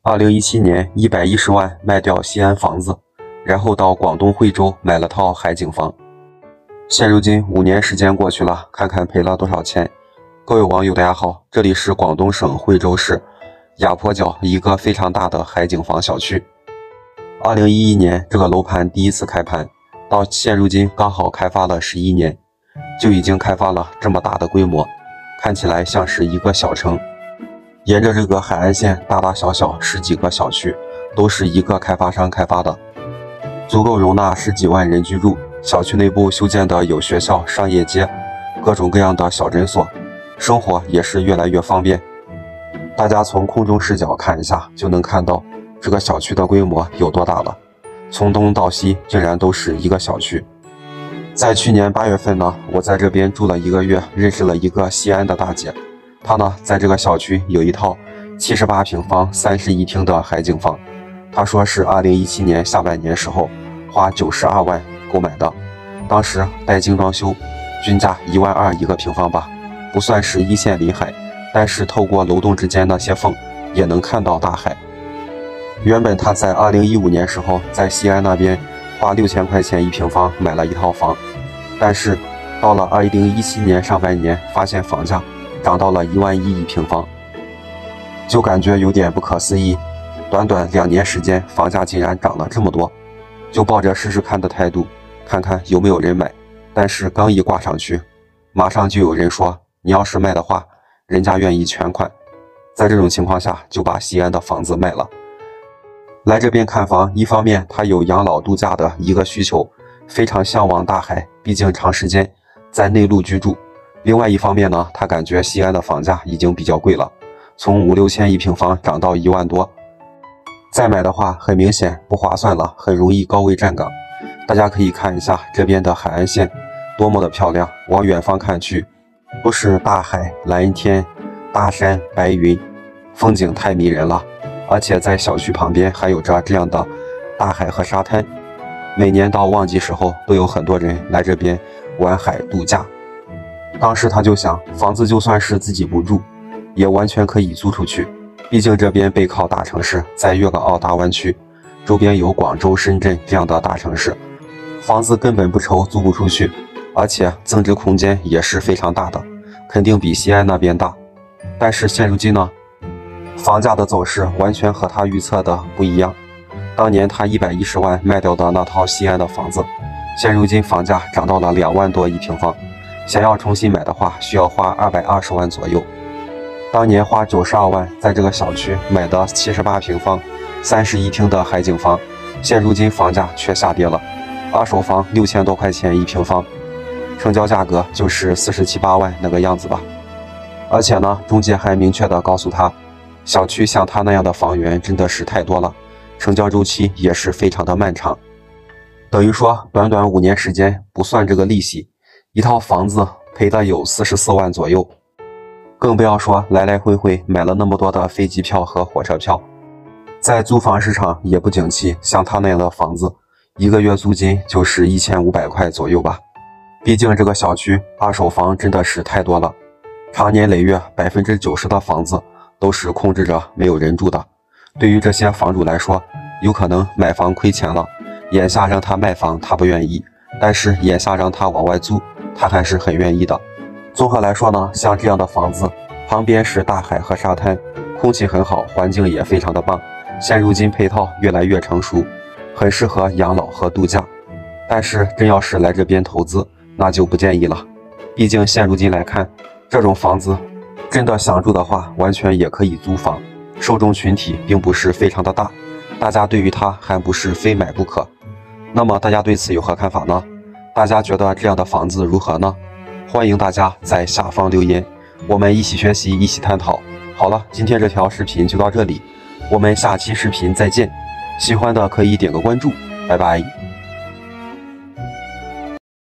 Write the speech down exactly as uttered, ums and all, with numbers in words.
二零一七年一百一十万卖掉西安房子，然后到广东惠州买了套海景房。现如今五年时间过去了，看看赔了多少钱。各位网友大家好，这里是广东省惠州市亚坡角一个非常大的海景房小区。二零一一年这个楼盘第一次开盘，到现如今刚好开发了十一年，就已经开发了这么大的规模，看起来像是一个小城。沿着这个海岸线，大大小小十几个小区，都是一个开发商开发的，足够容纳十几万人居住。小区内部修建的有学校、商业街，各种各样的小诊所，生活也是越来越方便。大家从空中视角看一下，就能看到这个小区的规模有多大了。从东到西，竟然都是一个小区。在去年八月份呢，我在这边住了一个月，认识了一个西安的大姐。她呢，在这个小区有一套七十八平方、三室一厅的海景房。她说是二零一七年下半年时候花九十二万购买的，当时带精装修，均价一万二一个平方吧，不算是一线临海，但是透过楼栋之间那些缝也能看到大海。原本她在二零一五年时候在西安那边花六千块钱一平方买了一套房，但是到了二零一七年上半年，发现房价涨到了一万一一平方，就感觉有点不可思议。短短两年时间，房价竟然涨了这么多，就抱着试试看的态度，看看有没有人买。但是刚一挂上去，马上就有人说，你要是卖的话，人家愿意全款。在这种情况下，就把西安的房子卖了。来这边看房，一方面他有养老度假的一个需求，非常向往大海，毕竟长时间在内陆居住。另外一方面呢，他感觉西安的房价已经比较贵了，从五六千一平方涨到一万多，再买的话很明显不划算了，很容易高位站岗。大家可以看一下这边的海岸线多么的漂亮，往远方看去都是大海、蓝天、大山、白云，风景太迷人了。而且在小区旁边还有着这样的大海和沙滩，每年到旺季时候都有很多人来这边玩海度假。当时他就想，房子就算是自己不住，也完全可以租出去。毕竟这边背靠大城市，在粤港澳大湾区周边有广州、深圳这样的大城市，房子根本不愁租不出去，而且增值空间也是非常大的，肯定比西安那边大。但是现如今呢，房价的走势完全和他预测的不一样。当年他一百一十万卖掉的那套西安的房子，现如今房价涨到了两万多一平方。想要重新买的话，需要花二百二十万左右。当年花九十二万在这个小区买的七十八平方、三室一厅的海景房，现如今房价却下跌了，二手房六千多块钱一平方，成交价格就是四十七八万那个样子吧。而且呢，中介还明确的告诉他，小区像他那样的房源真的是太多了，成交周期也是非常的漫长。等于说，短短五年时间，不算这个利息，一套房子赔的有四十四万左右，更不要说来来回回买了那么多的飞机票和火车票。在租房市场也不景气，像他那样的房子，一个月租金就是一千五百块左右吧。毕竟这个小区二手房真的是太多了，长年累月百分之九十的房子都是空置着没有人住的。对于这些房主来说，有可能买房亏钱了，眼下让他卖房他不愿意，但是眼下让他往外租，他还是很愿意的。综合来说呢，像这样的房子，旁边是大海和沙滩，空气很好，环境也非常的棒。现如今配套越来越成熟，很适合养老和度假。但是真要是来这边投资，那就不建议了。毕竟现如今来看，这种房子真的想住的话，完全也可以租房，受众群体并不是非常的大，大家对于它还不是非买不可。那么大家对此有何看法呢？大家觉得这样的房子如何呢？欢迎大家在下方留言，我们一起学习，一起探讨。好了，今天这条视频就到这里，我们下期视频再见。喜欢的可以点个关注，拜拜。